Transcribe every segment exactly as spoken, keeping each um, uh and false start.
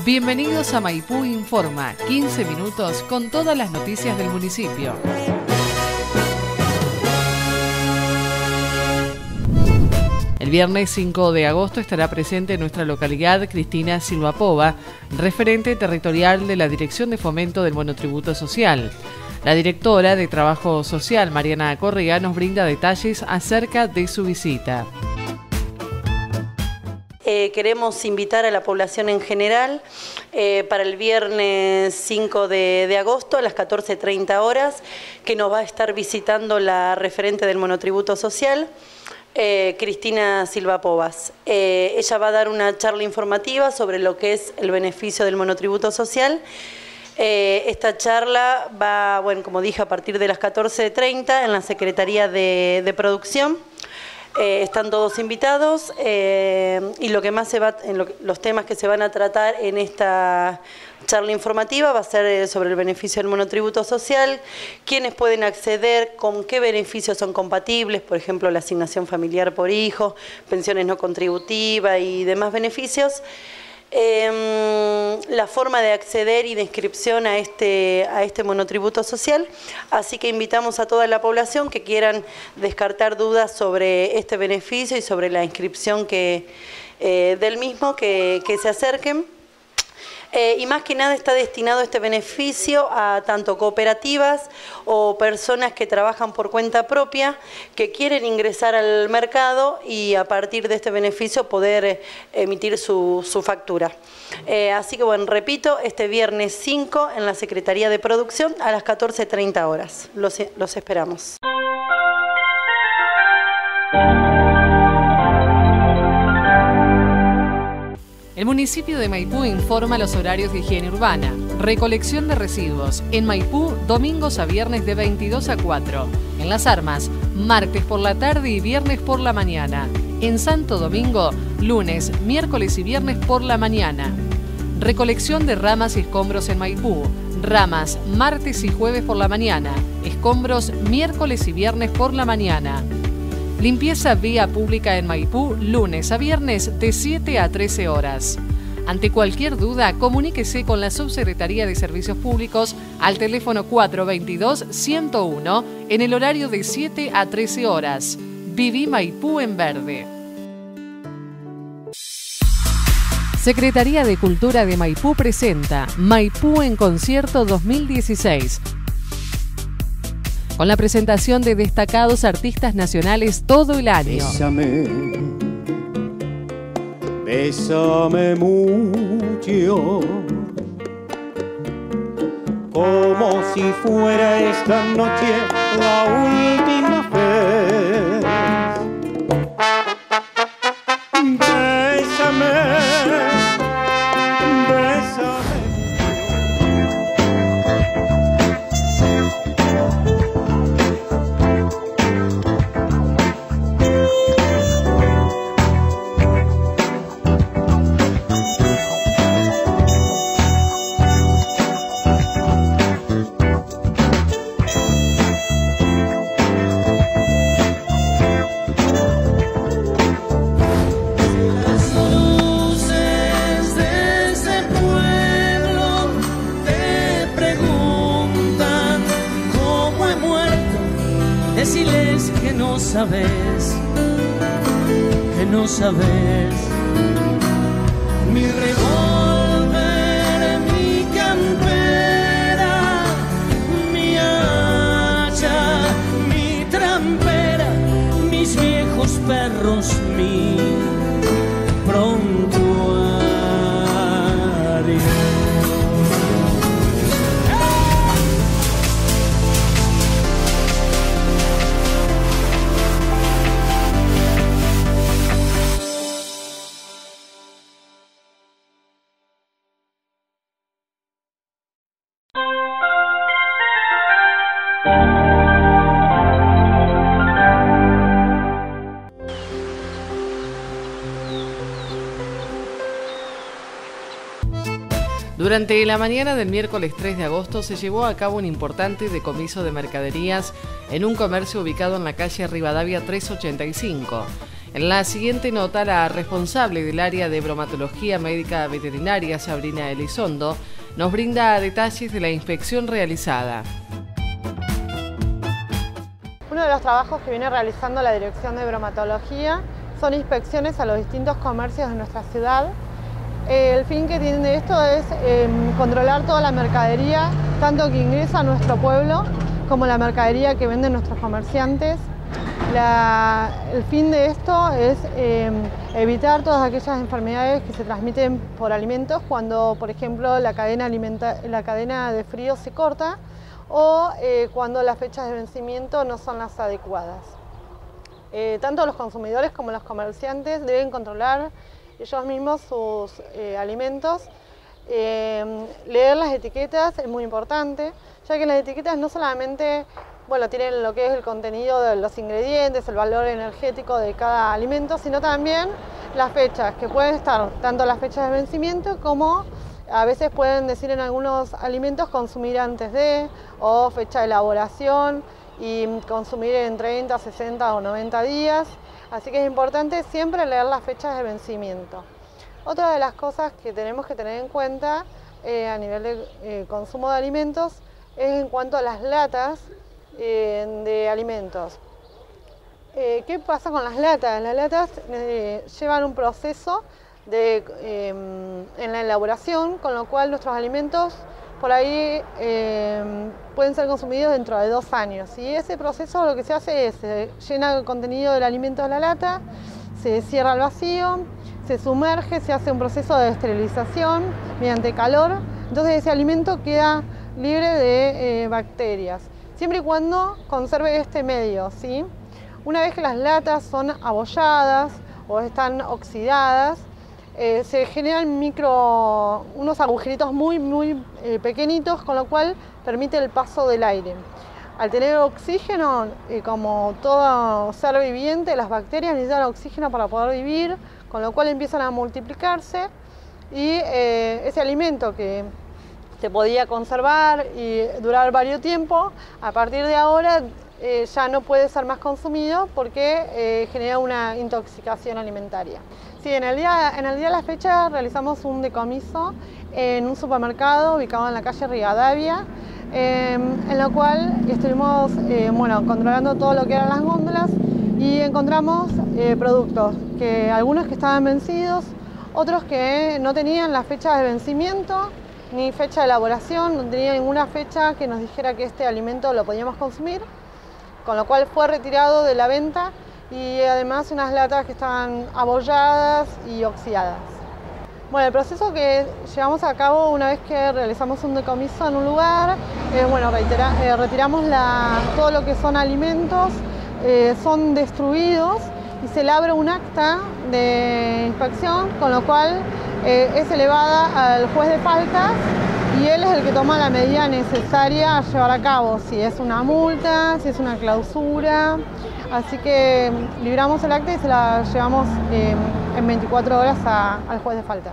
Bienvenidos a Maipú Informa, quince minutos con todas las noticias del municipio. El viernes cinco de agosto estará presente en nuestra localidad Cristina Silva Pova, referente territorial de la Dirección de Fomento del Monotributo Social. La directora de Trabajo Social, Mariana Correa, nos brinda detalles acerca de su visita. Eh, queremos invitar a la población en general eh, para el viernes cinco de, de agosto a las catorce treinta horas, que nos va a estar visitando la referente del monotributo social, eh, Cristina Silva Povas. Eh, ella va a dar una charla informativa sobre lo que es el beneficio del monotributo social. Eh, esta charla va, bueno, como dije, a partir de las catorce treinta en la Secretaría de, de Producción. Eh, están todos invitados eh, y lo que más se va, en lo, los temas que se van a tratar en esta charla informativa va a ser sobre el beneficio del monotributo social, quiénes pueden acceder, con qué beneficios son compatibles, por ejemplo la asignación familiar por hijo, pensiones no contributivas y demás beneficios. Eh, la forma de acceder y de inscripción a este, a este monotributo social, así que invitamos a toda la población que quieran descartar dudas sobre este beneficio y sobre la inscripción que, eh, del mismo, que, que se acerquen. Eh, y más que nada está destinado este beneficio a tanto cooperativas o personas que trabajan por cuenta propia, que quieren ingresar al mercado y a partir de este beneficio poder eh, emitir su, su factura. Eh, así que bueno, repito, este viernes cinco en la Secretaría de Producción a las catorce treinta horas. Los, los esperamos. El municipio de Maipú informa los horarios de higiene urbana. Recolección de residuos en Maipú, domingos a viernes de veintidós a cuatro. En Las Armas, martes por la tarde y viernes por la mañana. En Santo Domingo, lunes, miércoles y viernes por la mañana. Recolección de ramas y escombros en Maipú. Ramas, martes y jueves por la mañana. Escombros, miércoles y viernes por la mañana. Limpieza vía pública en Maipú, lunes a viernes de siete a trece horas. Ante cualquier duda, comuníquese con la Subsecretaría de Servicios Públicos al teléfono cuatro veintidós ciento uno en el horario de siete a trece horas. Viví Maipú en verde. Secretaría de Cultura de Maipú presenta Maipú en Concierto dos mil dieciséis. Con la presentación de destacados artistas nacionales todo el año. Bésame, bésame mucho, como si fuera esta noche la última vez. Bésame, bésame. Deciles que no sabes, que no sabes. Mi revólver, mi campera, mi hacha, mi trampera, mis viejos perros, mi prontuario. Durante la mañana del miércoles tres de agosto se llevó a cabo un importante decomiso de mercaderías en un comercio ubicado en la calle Rivadavia trescientos ochenta y cinco. En la siguiente nota, la responsable del área de bromatología médica veterinaria, Sabrina Elizondo, nos brinda detalles de la inspección realizada. Uno de los trabajos que viene realizando la Dirección de Bromatología son inspecciones a los distintos comercios de nuestra ciudad. El fin que tiene esto es eh, controlar toda la mercadería, tanto que ingresa a nuestro pueblo como la mercadería que venden nuestros comerciantes. La, el fin de esto es eh, evitar todas aquellas enfermedades que se transmiten por alimentos cuando, por ejemplo, la cadena, alimenta, la cadena de frío se corta o eh, cuando las fechas de vencimiento no son las adecuadas. Eh, tanto los consumidores como los comerciantes deben controlar ellos mismos sus eh, alimentos. Eh, leer las etiquetas es muy importante, ya que las etiquetas no solamente bueno, tienen lo que es el contenido de los ingredientes, el valor energético de cada alimento, sino también las fechas, que pueden estar tanto las fechas de vencimiento como a veces pueden decir en algunos alimentos consumir antes de, o fecha de elaboración y consumir en treinta, sesenta o noventa días. Así que es importante siempre leer las fechas de vencimiento. Otra de las cosas que tenemos que tener en cuenta eh, a nivel de eh, consumo de alimentos es en cuanto a las latas eh, de alimentos. Eh, ¿Qué pasa con las latas? Las latas eh, llevan un proceso de, eh, en la elaboración, con lo cual nuestros alimentos por ahí eh, pueden ser consumidos dentro de dos años. Y ese proceso lo que se hace es, se llena el contenido del alimento de la lata, se cierra al vacío, se sumerge, se hace un proceso de esterilización mediante calor, entonces ese alimento queda libre de eh, bacterias, siempre y cuando conserve este medio, ¿sí? Una vez que las latas son abolladas o están oxidadas, Eh, se generan micro, unos agujeritos muy, muy eh, pequeñitos, con lo cual permite el paso del aire. Al tener oxígeno, eh, como todo ser viviente, las bacterias necesitan oxígeno para poder vivir, con lo cual empiezan a multiplicarse y eh, ese alimento que se podía conservar y durar varios tiempos, a partir de ahora eh, ya no puede ser más consumido porque eh, genera una intoxicación alimentaria. Sí, en el, día, en el día de la fecha realizamos un decomiso en un supermercado ubicado en la calle Rivadavia, eh, en lo cual estuvimos eh, bueno, controlando todo lo que eran las góndolas y encontramos eh, productos, que algunos que estaban vencidos, otros que no tenían la fecha de vencimiento ni fecha de elaboración, no tenía ninguna fecha que nos dijera que este alimento lo podíamos consumir, con lo cual fue retirado de la venta. Y además unas latas que estaban abolladas y oxidadas. Bueno, el proceso que llevamos a cabo una vez que realizamos un decomiso en un lugar, eh, bueno, reitera, eh, retiramos la, todo lo que son alimentos, eh, son destruidos y se labra un acta de inspección, con lo cual eh, es elevada al juez de faltas y él es el que toma la medida necesaria a llevar a cabo, si es una multa, si es una clausura. Así que libramos el acta y se la llevamos eh, en veinticuatro horas a, al juez de faltas.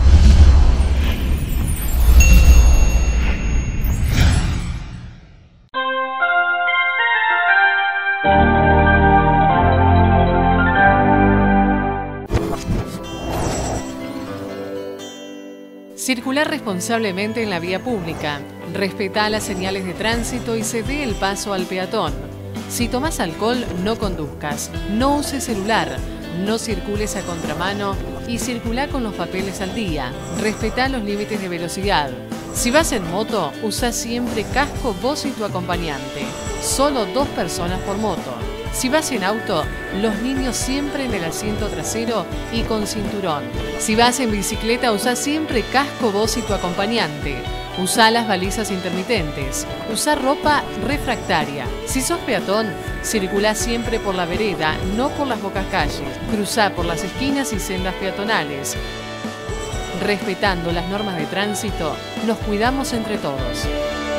Circular responsablemente en la vía pública. Respetá las señales de tránsito y cede el paso al peatón. Si tomas alcohol, no conduzcas, no uses celular, no circules a contramano y circula con los papeles al día. Respetá los límites de velocidad. Si vas en moto, usa siempre casco vos y tu acompañante. Solo dos personas por moto. Si vas en auto, los niños siempre en el asiento trasero y con cinturón. Si vas en bicicleta, usa siempre casco vos y tu acompañante. Usa las balizas intermitentes. Usa ropa refractaria. Si sos peatón, circulá siempre por la vereda, no por las bocas calles. Cruzá por las esquinas y sendas peatonales. Respetando las normas de tránsito, nos cuidamos entre todos.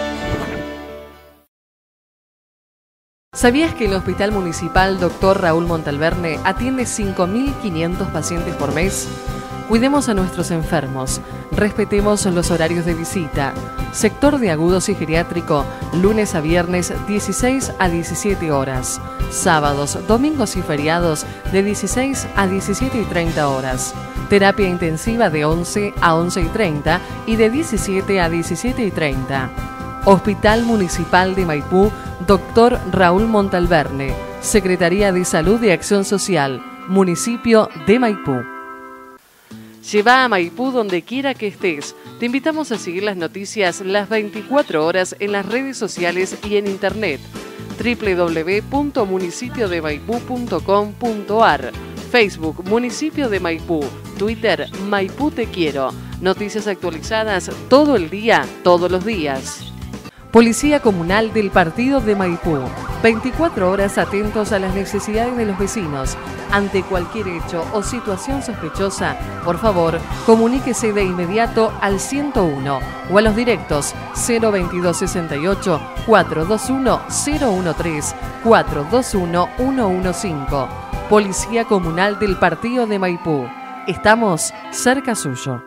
¿Sabías que el Hospital Municipal doctor Raúl Montalverne atiende cinco mil quinientos pacientes por mes? Cuidemos a nuestros enfermos, respetemos los horarios de visita. Sector de agudos y geriátrico, lunes a viernes dieciséis a diecisiete horas. Sábados, domingos y feriados de dieciséis a diecisiete y treinta horas. Terapia intensiva de once a once y treinta y de diecisiete a diecisiete y treinta. Hospital Municipal de Maipú, doctor Raúl Montalverne, Secretaría de Salud y Acción Social, Municipio de Maipú. Lleva a Maipú donde quiera que estés. Te invitamos a seguir las noticias las veinticuatro horas en las redes sociales y en internet. doble u doble u doble u punto municipio de maipú punto com punto ar, Facebook Municipio de Maipú, Twitter Maipú Te Quiero. Noticias actualizadas todo el día, todos los días. Policía Comunal del Partido de Maipú. veinticuatro horas atentos a las necesidades de los vecinos. Ante cualquier hecho o situación sospechosa, por favor, comuníquese de inmediato al ciento uno o a los directos cero veintidós sesenta y ocho, cuatrocientos veintiuno, cero trece, cuatrocientos veintiuno, ciento quince. Policía Comunal del Partido de Maipú. Estamos cerca suyo.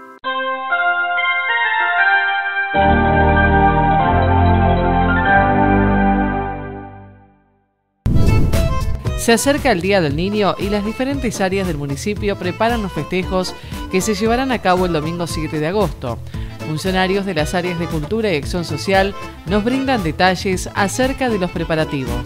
Se acerca el Día del Niño y las diferentes áreas del municipio preparan los festejos que se llevarán a cabo el domingo siete de agosto. Funcionarios de las áreas de Cultura y Acción Social nos brindan detalles acerca de los preparativos.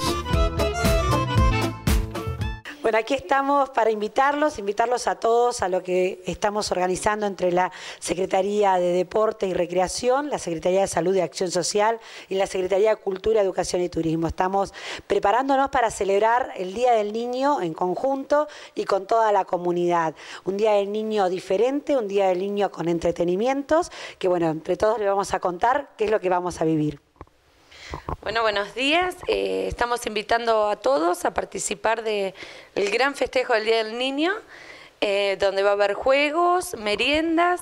Bueno, aquí estamos para invitarlos, invitarlos a todos a lo que estamos organizando entre la Secretaría de Deporte y Recreación, la Secretaría de Salud y Acción Social y la Secretaría de Cultura, Educación y Turismo. Estamos preparándonos para celebrar el Día del Niño en conjunto y con toda la comunidad. Un Día del Niño diferente, un Día del Niño con entretenimientos, que bueno, entre todos les vamos a contar qué es lo que vamos a vivir. Bueno, buenos días. Eh, estamos invitando a todos a participar del gran festejo del Día del Niño, eh, donde va a haber juegos, meriendas.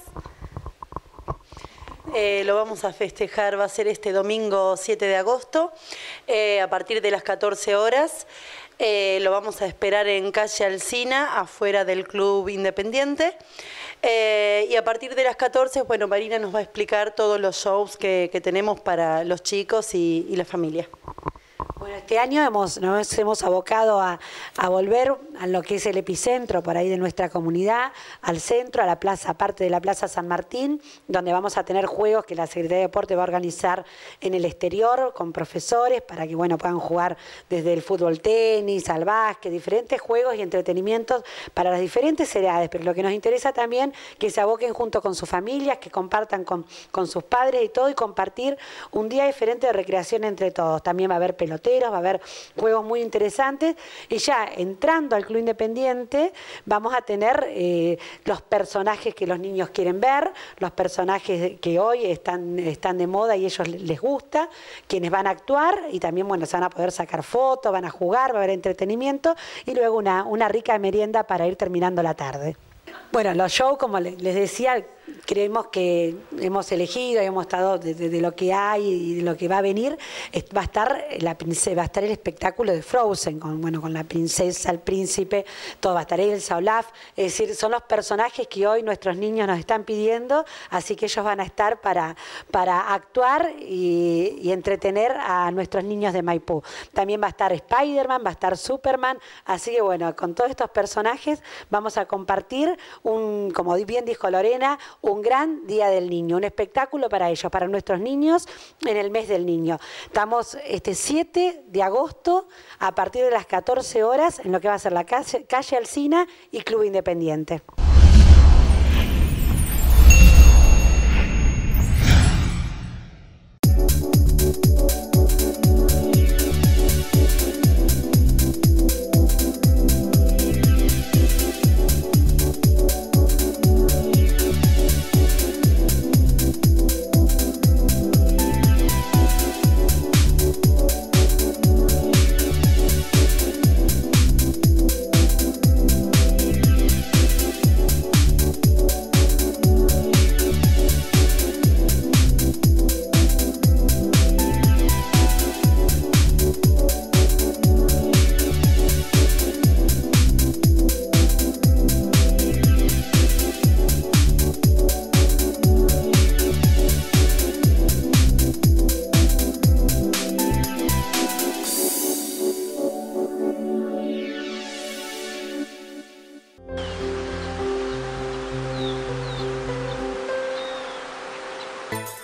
Eh, lo vamos a festejar, va a ser este domingo siete de agosto, eh, a partir de las catorce horas. Eh, lo vamos a esperar en calle Alsina, afuera del Club Independiente. Eh, y a partir de las catorce, bueno, Marina nos va a explicar todos los shows que, que tenemos para los chicos y, y la familia. Bueno, este año hemos, nos hemos abocado a, a volver a lo que es el epicentro por ahí de nuestra comunidad, al centro, a la plaza, aparte de la Plaza San Martín, donde vamos a tener juegos que la Secretaría de Deporte va a organizar en el exterior con profesores para que bueno, puedan jugar desde el fútbol tenis, al básquet, diferentes juegos y entretenimientos para las diferentes edades, pero lo que nos interesa también que se aboquen junto con sus familias, que compartan con, con sus padres y todo y compartir un día diferente de recreación entre todos. También va a haber peloteros, va a haber juegos muy interesantes y ya entrando al Club Independiente vamos a tener eh, los personajes que los niños quieren ver, los personajes que hoy están, están de moda y ellos les gusta, quienes van a actuar y también bueno, se van a poder sacar fotos, van a jugar, va a haber entretenimiento y luego una, una rica merienda para ir terminando la tarde. Bueno, los shows, como les decía, creemos que hemos elegido, hemos estado de, de, de lo que hay y de lo que va a venir, va a estar la princesa, va a estar el espectáculo de Frozen, con, bueno, con la princesa, el príncipe, todo va a estar Elsa, Olaf, es decir, son los personajes que hoy nuestros niños nos están pidiendo, así que ellos van a estar para, para actuar y, y entretener a nuestros niños de Maipú. También va a estar Spider-Man, va a estar Superman, así que bueno, con todos estos personajes vamos a compartir un, como bien dijo Lorena, un gran Día del Niño, un espectáculo para ellos, para nuestros niños en el mes del niño. Estamos este siete de agosto a partir de las catorce horas en lo que va a ser la calle, calle Alsina y Club Independiente.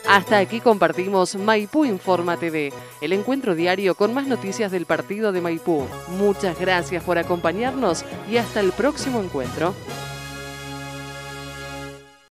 Hasta aquí compartimos Maipú Informa T V, el encuentro diario con más noticias del partido de Maipú. Muchas gracias por acompañarnos y hasta el próximo encuentro.